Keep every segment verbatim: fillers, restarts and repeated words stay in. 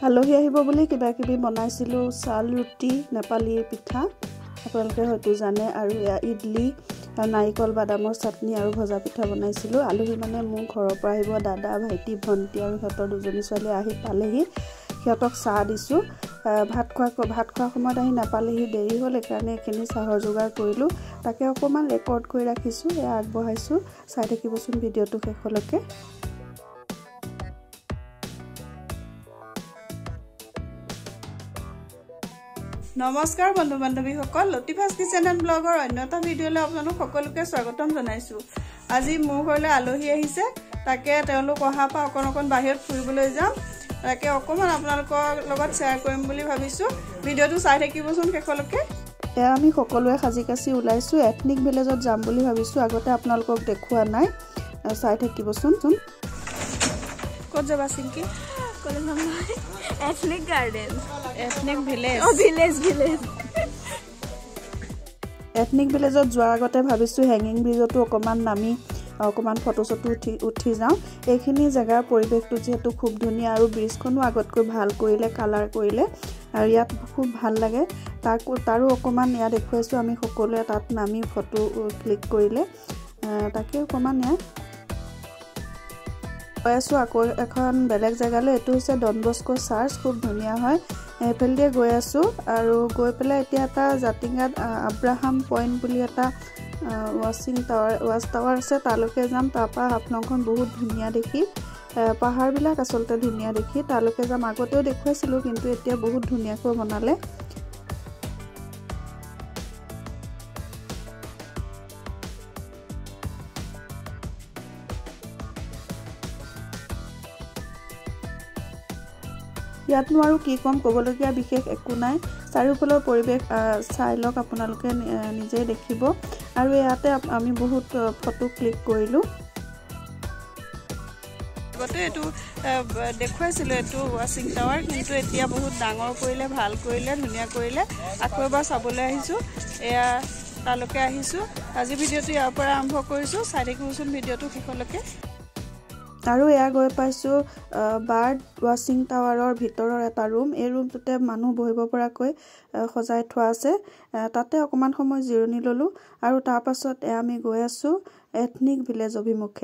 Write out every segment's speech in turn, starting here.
আলহী আহিব বুলি কিবা কিবি বনাইছিলোঁ চাল ৰুটি নেপালী পিঠা আপোনালোকে হয়তো জানে আৰু ইডলি নাৰিকল বাদামৰ চাটনি আৰু ভজা পিঠা বনাইছিলোঁ আলহী মানে মোৰ ঘৰৰ পৰা আহিব দাদা ভাইটি ভণ্টি আৰু সিহঁতৰ দুজনী ছোৱালী আহি পালেহি সিহঁতক চাহ দিছোঁ ভাত খোৱা ভাত খোৱা সময়ত আহি নাপালেহি দেৰি হ'ল সেইকাৰণে এইখিনি চাহৰ যোগাৰ কৰিলোঁ তাকে অকণমান ৰেকৰ্ড কৰি ৰাখিছোঁ এয়া আগবঢ়াইছোঁ চাই থাকিবচোন ভিডিঅ'টো শেষলৈকে নমস্কাৰ বন্ধু বান্ধৱীসকল লতিফাছ কিচেন এণ্ড ব্লগৰ অন্যটা ভিডিঅ'লৈ আপোনালোক সকলোকে স্বাগতম জনাইছোঁ আজি মোৰ ঘৰলৈ আলহী আহিছে তাকে তেওঁলোক অহা পা অকণ অকণ বাহিৰত ফুৰিবলৈ যাম তাকে অকণমান আপোনালোকৰ লগত শ্বেয়াৰ কৰিম বুলি ভাবিছোঁ ভিডিঅ'টো চাই থাকিবচোন শেষলৈকে এয়া আমি সকলোৱে সাজি কাচি ওলাইছোঁ এথনিক ভিলেজত যাম বুলি ভাবিছোঁ আগতে আপোনালোকক দেখুওৱা নাই চাই থাকিবচোন ক'ত যাবা চিংকি কলে নহয় এথনিক গাৰ্ডেন এথনিক ভিলেজ ও ভিলেজ ভিলেজ এথনিক ভিলেজত যোৱাৰ আগতে ভাবিছোঁ হেঙিং ব্ৰিজতো অকণমান নামি অকণমান ফটো চটো উঠি উঠি যাওঁ এইখিনি জেগাৰ পৰিৱেশটো যিহেতু খুব ধুনীয়া আৰু ব্ৰিজখনো আগতকৈ ভাল কৰিলে কালাৰ কৰিলে আৰু ইয়াত খুব ভাল লাগে তাক তাৰো অকণমান ইয়াত দেখুৱাইছোঁ আমি সকলোৱে তাত নামি ফটো ক্লিক কৰিলে তাকে অকণমান ইয়াত গৈ আছোঁ আকৌ এখন বেলেগ জেগালৈ এইটো হৈছে ডন বস্কো চাৰ্চ খুব ধুনীয়া হয় এইফালে গৈ আছোঁ আৰু গৈ পেলাই এতিয়া এটা জাতিংগাত আব্ৰাহাম পইণ্ট বুলি এটা ৱাচিং টাৱাৰ ৱাচ টাৱাৰ আছে তালৈকে যাম তাৰপৰা হাফলংখন বহুত ধুনীয়া দেখি পাহাৰবিলাক আচলতে ধুনীয়া দেখি তালৈকে যাম আগতেও দেখুৱাইছিলোঁ কিন্তু এতিয়া বহুত ধুনীয়াকৈ বনালে ইয়াতনো আৰু কি কম ক'বলগীয়া বিশেষ একো নাই চাৰিওফালৰ পৰিৱেশ চাই লওক আপোনালোকে নিজেই দেখিব আৰু ইয়াতে আমি বহুত ফটো ক্লিক কৰিলোঁ আগতে এইটো দেখুৱাইছিলোঁ এইটো ৱাচিং টাৱাৰ কিন্তু এতিয়া বহুত ডাঙৰ কৰিলে ভাল কৰিলে ধুনীয়া কৰিলে আকৌ এবাৰ চাবলৈ আহিছোঁ এয়া তালৈকে আহিছোঁ আজি ভিডিঅ'টো ইয়াৰ পৰা আৰম্ভ কৰিছোঁ চাই থাকিবচোন ভিডিঅ'টো শেষলৈকে আৰু এয়া গৈ পাইছোঁ বাৰ্ড ৱাচিং টাৱাৰৰ ভিতৰৰ এটা ৰুম এই ৰুমটোতে মানুহ বহিব পৰাকৈ সজাই থোৱা আছে তাতে অকণমান সময় জিৰণি ল'লোঁ আৰু তাৰপাছত এয়া আমি গৈ আছোঁ এথনিক ভিলেজ অভিমুখে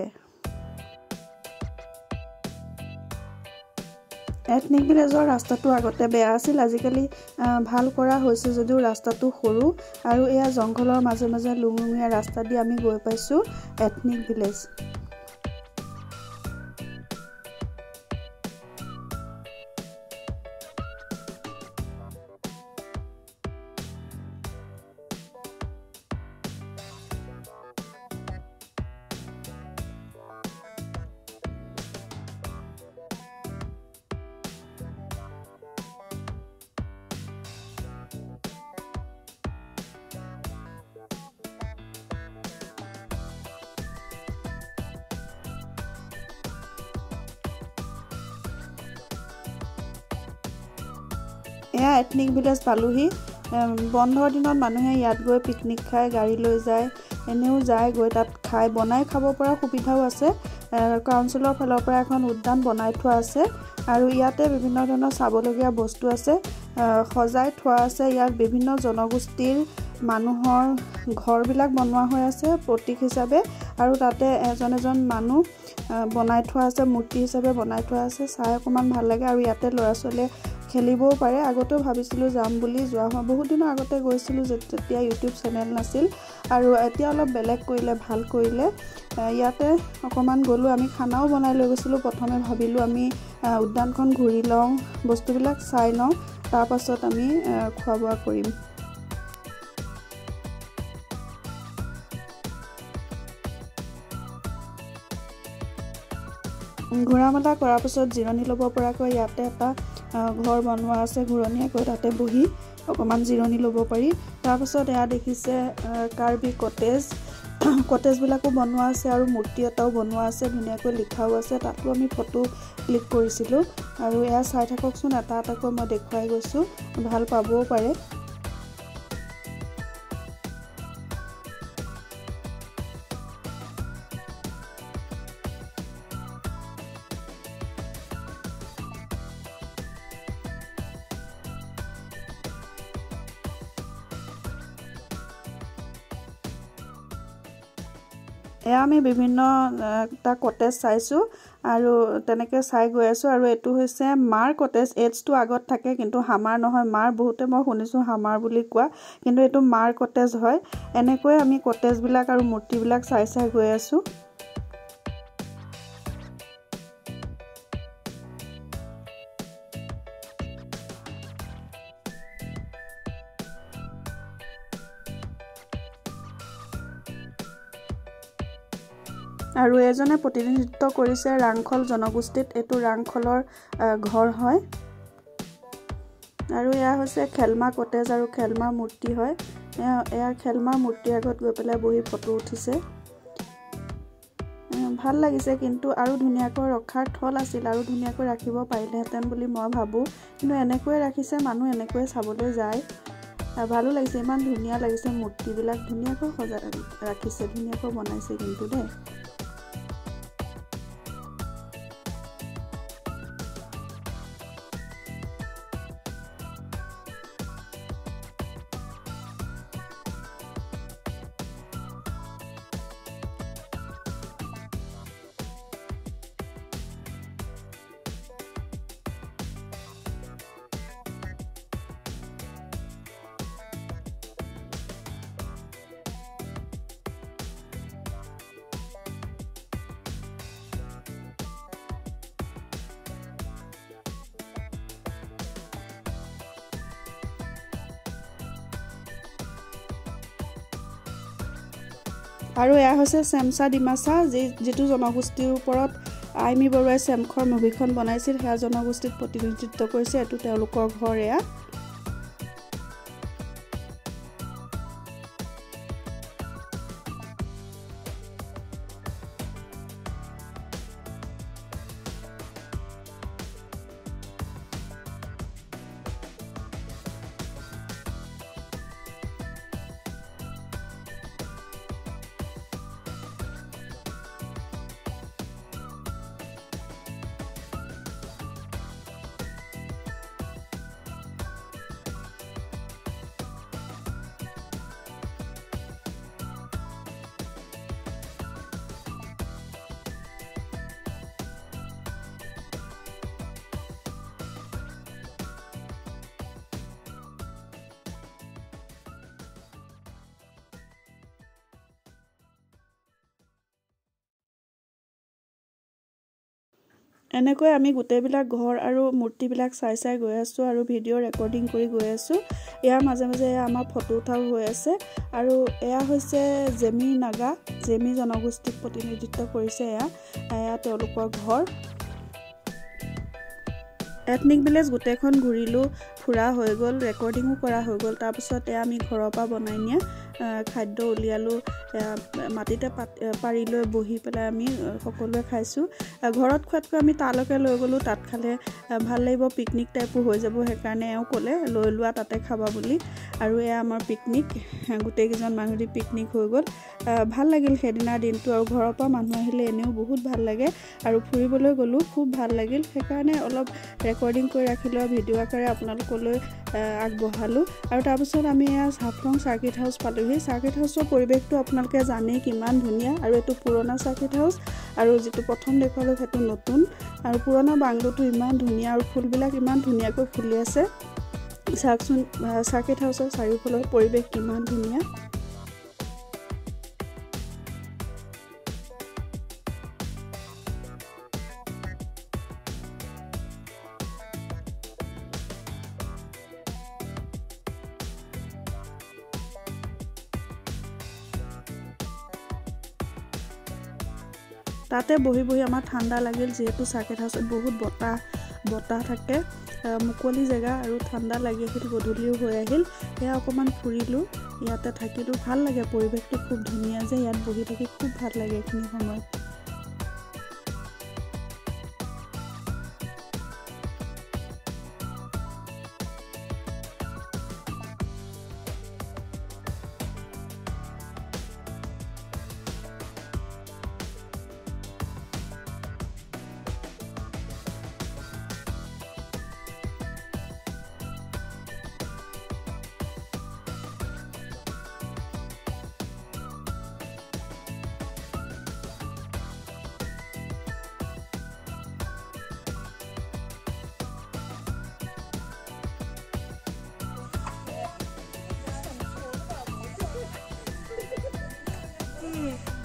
এথনিক ভিলেজৰ ৰাস্তাটো আগতে বেয়া আছিল আজিকালি ভাল কৰা হৈছে যদিও ৰাস্তাটো সৰু আৰু এয়া জংঘলৰ মাজে মাজে লুঙলুঙীয়া ৰাস্তা দি আমি গৈ পাইছোঁ এথনিক ভিলেজ এয়া এথনিক ভিলেজ পালোহি বন্ধৰ দিনত মানুহে ইয়াত গৈ পিকনিক খায় গাড়ী লৈ যায় এনেও যায় গৈ তাত খাই বনাই খাব পৰা সুবিধাও আছে কাউন্সিলৰ ফালৰ পৰা এখন উদ্যান বনাই থোৱা আছে আৰু ইয়াতে বিভিন্ন ধৰণৰ চাবলগীয়া বস্তু আছে সজাই থোৱা আছে ইয়াত বিভিন্ন জনগোষ্ঠীৰ মানুহৰ ঘৰবিলাক বনোৱা হৈ আছে প্ৰতীক হিচাপে আৰু তাতে এজন এজন মানুহ বনাই থোৱা আছে মূৰ্তি হিচাপে বনাই থোৱা আছে চাই অকণমান ভাল লাগে আৰু ইয়াতে ল'ৰা ছোৱালীয়ে খেলিবও পাৰে আগতেও ভাবিছিলোঁ যাম বুলি যোৱা হয় বহুত দিনৰ আগতে গৈছিলোঁ যেতিয়া ইউটিউব চেনেল নাছিল আৰু এতিয়া অলপ বেলেগ কৰিলে ভাল কৰিলে ইয়াতে অকণমান গ'লোঁ আমি খানাও বনাই লৈ গৈছিলোঁ প্ৰথমে ভাবিলোঁ আমি উদ্যানখন ঘূৰি লওঁ বস্তুবিলাক চাই লওঁ তাৰপাছত আমি খোৱা বোৱা কৰিম ঘূৰা মেলা কৰাৰ পিছত জিৰণি ল'ব পৰাকৈ ইয়াতে এটা ঘৰ বনোৱা আছে ঘূৰণীয়াকৈ তাতে বহি অকণমান জিৰণি ল'ব পাৰি তাৰপাছত এয়া দেখিছে কাৰ্বি কটেজ কটেজবিলাকো বনোৱা আছে আৰু মূৰ্তি এটাও বনোৱা আছে ধুনীয়াকৈ লিখাও আছে তাতো আমি ফটো ক্লিক কৰিছিলোঁ আৰু এয়া চাই থাককচোন এটা এটাকৈ মই দেখুৱাই গৈছোঁ ভাল পাবও পাৰে এয়া আমি বিভিন্ন টা কটেজ চাইছো আৰু তেনেকৈ চাই গৈ আছো আৰু এটো হৈছে মাৰ কটেজ এজটো আগত থাকে কিন্তু হামাৰ নহয় মাৰ বহুতে মই শুনিছো হামাৰ বুলি কোৱা কিন্তু এটো মাৰ কটেজ হয় এনেকৈ আমি কটেজ বিলাক আৰু মূৰ্তি বিলাক চাই চাই গৈ আছো আৰু এজনে প্ৰতিনিধিত্ব কৰিছে ৰাংখল জনগোষ্ঠীত এটো ৰাংখলৰ ঘৰ হয় আৰু এয়া হৈছে খেলমা কটেজ আৰু খেলমা মূৰ্তি হয় এয়া খেলমা মূৰ্তি আগত গৈ পেলাই বহি ফটো উঠিছে ভাল লাগিছে কিন্তু আৰু ধুনিয়াকৈ ৰখাৰ থল আছিল আৰু ধুনিয়াকৈ ৰাখিব পাৰিলেহেঁতেন বুলি মই ভাবো কিন্তু এনেকৈ ৰাখিছে মানুহ এনেকৈ চাবলৈ যায় ভালো লাগিছে ইমান ধুনিয়া লাগিছে মূৰ্তি বিলাক ধুনিয়াকৈ সজাই ৰাখিছে ধুনিয়াকৈ বনাইছে কিন্তু দে আৰু এয়া হৈছে সেমসা ডিমাসা যি যেটো জনগোষ্ঠীৰ ওপৰত আইমি বৰুৱাই সেমখৰ মুভিখন বনাইছিল হেয়া জনগোষ্ঠীত প্ৰতিনিধিত্ব কৰিছে এটো তেওঁলোকৰ ঘৰ এয়া এনেকৈ আমি গুটেবিলাক ঘৰ আৰু মূৰ্তি বিলাক চাই চাই গৈ আছো আৰু ভিডিও ৰেকৰ্ডিং কৰি গৈ আছো ইয়াৰ মাজে মাজে আমাৰ ফটো উঠাও হৈ আছে আৰু এয়া হৈছে জেমি নাগা জেমি জনগোষ্ঠীক প্ৰতিনিধিত্ব কৰিছে এয়া এয়া তেওঁলোকৰ ঘৰ এথনিক ভিলেজ গুটেখন ঘুৰিলো ফুৰা হৈ গল ৰেকৰ্ডিংও কৰা হৈ গল তাৰ পিছত এয়া আমি ঘৰৰ পৰা বনাই নিয়া খাদ্য উলিয়ালো মাটিতে পাৰি লৈ বহি পেলাই আমি সকলোৱে খাইছো ঘৰত খোৱাতকৈ আমি তালকে লৈ গলো তাত খালে ভাল লাগিব পিকনিক টাইপো হৈ যাব হেকাৰণে এও ক'লে লৈ লোৱা তাতে খাবা বুলি আৰু এয়া আমাৰ পিকনিক গুটে কিজন মানুহদি পিকনিক হৈ গল ভাল লাগিল হেদিনা দিনটো আৰু ঘৰৰ পৰা মানুহ আহিলে এনেও বহুত ভাল লাগে আৰু ফুৰিবলৈ গলো খুব ভাল লাগিল হেকাৰণে অলপ ৰেকৰ্ডিং কৰি ৰাখিলো ভিডিও আকাৰে আপোনালোকলৈ আগবঢ়ালো আৰু তাৰ পিছত আমি এয়া হাফলং সাৰ্কিট হাউস পালোহি সাৰ্কিট হাউসৰ পৰিবেশটো আপোনালোকে জানে কিমান ধুনিয়া আৰু এটো পুৰণা সাৰ্কিট হাউস আৰু যেটো প্ৰথম দেখালো হেতু নতুন আৰু পুৰণা বাংলোটো ইমান ধুনিয়া আৰু ফুলবিলাক ইমান ধুনিয়াকৈ ফুলি আছে সাকচুন সাৰ্কিট হাউসৰ চাৰিওফালৰ পৰিবেশ কিমান ধুনিয়া তাতে বহি বহি আমাৰ ঠাণ্ডা লাগিল যেহেতু সাৰ্কিট হাউসত বহুত বতাহ বতাহ থাকে মুকলি জায়গা আৰু ঠাণ্ডা লাগি আছিল গধূলিও হৈ আহিল এয়া অকমান ফুৰিলো ইয়াতে থাকিলো ভাল লাগে পৰিবেশটো খুব ধুনিয়া যে ইয়াত বহি থাকি খুব ভাল লাগে এখিনি সময়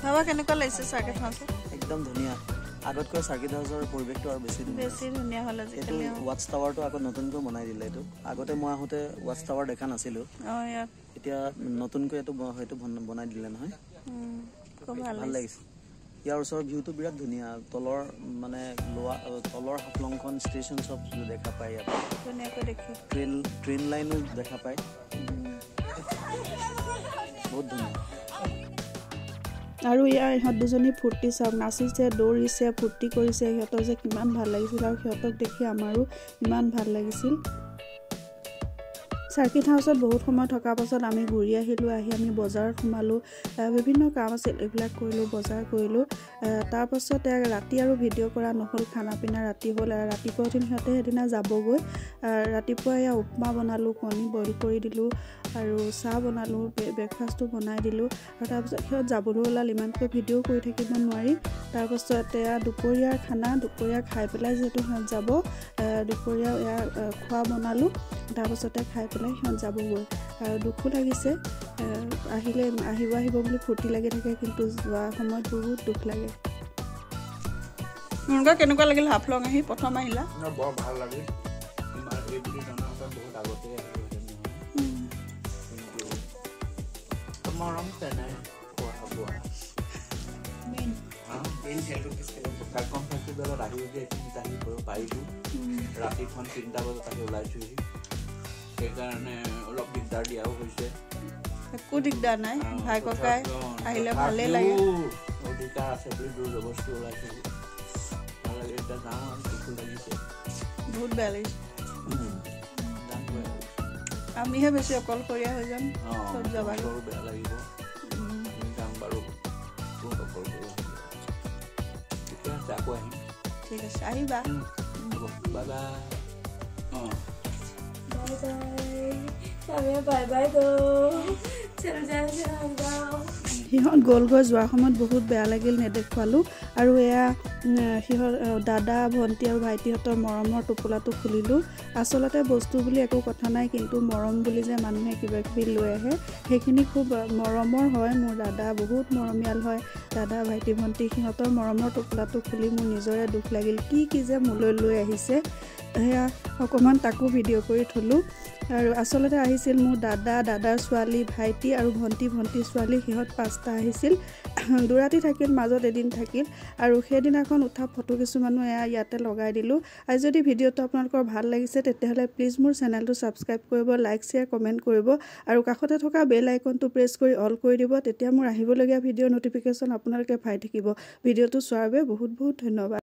বাবা কেনেকুৱা লাগিছে সাৰ্কিট হাউস একদম ধুনীয়া আগতকৈ সাৰ্কিট হাউসৰ পৰিৱেশটো আৰু বেছি ধুনীয়া বেছি ধুনীয়া হল আজি এটো ওয়াচ টাৱাৰটো আগত নতুনকৈ বনাই দিলে এটো আগতে মই আহোতে ওয়াচ টাৱাৰ দেখা নাছিলো অ ইয়াত এতিয়া নতুনকৈ এটো হয়তো বনাই দিলে নহয় খুব ভাল লাগিছে ইয়াৰ ওচৰৰ ভিউটো বিৰাট ধুনীয়া তলৰ মানে লোৱা তলৰ হাফলংখন ষ্টেচন সব দেখা পায় ইয়াত ধুনীয়াকৈ দেখি ট্ৰেইন ট্ৰেইন লাইনো দেখা পায় বহুত ধুনীয়া আৰু ইয়াৰ ইহঁত দুজনী ফূৰ্তি চাওক নাচিছে দৌৰিছে ফূৰ্তি কৰিছে সিহঁতৰ যে কিমান ভাল লাগিছিল আৰু সিহঁতক দেখি আমাৰো ইমান ভাল লাগিছিল সাৰ্কিট হাউসত বহুত সময় থকাৰ পাছত আমি ঘূৰি আহিলোঁ আহি আমি বজাৰত সোমালোঁ বিভিন্ন কাম আছিল এইবিলাক কৰিলোঁ বজাৰ কৰিলোঁ তাৰ পাছত ৰাতি আৰু ভিডিঅ' কৰা নহ'ল খানা পিনা ৰাতি হ'ল ৰাতিপুৱা উঠি সিহঁতে সেইদিনা যাবগৈ ৰাতিপুৱা এয়া উপমা বনালোঁ কণী বইল কৰি দিলোঁ আৰু চাহ বনালোঁ ব্ৰেকফাষ্টটো বনাই দিলোঁ আৰু তাৰপিছত সিহঁত যাবলৈ ওলাল ইমানকৈ ভিডিঅ' কৰি থাকিব নোৱাৰি তাৰপাছত এয়া দুপৰীয়াৰ খানা দুপৰীয়া খাই পেলাই যিহেতু সিহঁত যাব দুপৰীয়া এয়া খোৱা বনালোঁ তাৰপাছতে খাই পেলাই সিহঁত যাবগৈ আৰু দুখো লাগিছে আহিলে আহিব আহিব বুলি ফূৰ্তি লাগি থাকে কিন্তু যোৱা সময়ত বহুত দুখ লাগে মুনগা কেনেকুৱা লাগিল হাফলং আহি প্ৰথম আহিলা বৰ ভাল লাগিল ইমান এই বুলি জনাতে বহুত আগতে মৰম তেনে খোৱা বোৱা মেইন মেইন খেলটো কাকম ফেষ্টিভেলত আহি যে এইখিনিত আহি পাৰিলোঁ ৰাতিখন তিনিটা বজাত আহি ওলাইছোঁহি সেইকাৰণে অলপ দিগদাৰ দিয়াও হৈছে একো দিগদাৰ নাই ভাই ককাই আহিলে ভালেই লাগে অধিকাৰ আছে বুলি দূৰ বস্তু ওলাইছোঁহি ভাল লাগে এতিয়া যাওঁ আৰু দুখো লাগিছে বহুত বেয়া লাগিছে আমিহে বেছি অকলশৰীয়া হৈ যাম চব যাবা বেয়া লাগিব আমি যাম বাৰু বহুত অকলশৰীয়া ঠিকে আছে আকৌ আহিম ঠিক আছে আহিবা বাই বাই অঁ बाय बाय गो चल जाओ चल जाओ সিহঁত গ'লগৈ যোৱাৰ সময়ত বহুত বেয়া লাগিল নেদেখুৱালোঁ আৰু এয়া সিহঁত দাদা ভণ্টি আৰু ভাইটিহঁতৰ মৰমৰ টোপোলাটো খুলিলোঁ আচলতে বস্তু বুলি একো কথা নাই কিন্তু মৰম বুলি যে মানুহে কিবা কিবি লৈ আহে সেইখিনি খুব মৰমৰ হয় মোৰ দাদা বহুত মৰমীয়াল হয় দাদা ভাইটি ভণ্টি সিহঁতৰ মৰমৰ টোপোলাটো খুলি মোৰ নিজৰে দুখ লাগিল কি কি যে মোলৈ লৈ আহিছে সেয়া অকণমান তাকো ভিডিঅ' কৰি থলোঁ আৰু আচলতে আহিছিল মোৰ দাদা দাদাৰ ছোৱালী ভাইটি আৰু ভণ্টি ভণ্টি ছোৱালী সিহঁত পাঁচটা আহিছিল দুৰাতি থাকিল মাজত এদিন থাকিল আৰু সেইদিনাখন উঠা ফটো কিছুমানো এয়া ইয়াতে লগাই দিলোঁ আৰু যদি ভিডিঅ'টো আপোনালোকৰ ভাল লাগিছে তেতিয়াহ'লে প্লিজ মোৰ চেনেলটো ছাবস্ক্ৰাইব কৰিব লাইক শ্বেয়াৰ কমেণ্ট কৰিব আৰু কাষতে থকা বেল আইকনটো প্ৰেছ কৰি অল কৰি দিব তেতিয়া মোৰ আহিবলগীয়া ভিডিঅ'ৰ ন'টিফিকেশ্যন আপোনালোকে পাই থাকিব ভিডিঅ'টো চোৱাৰ বাবে বহুত বহুত ধন্যবাদ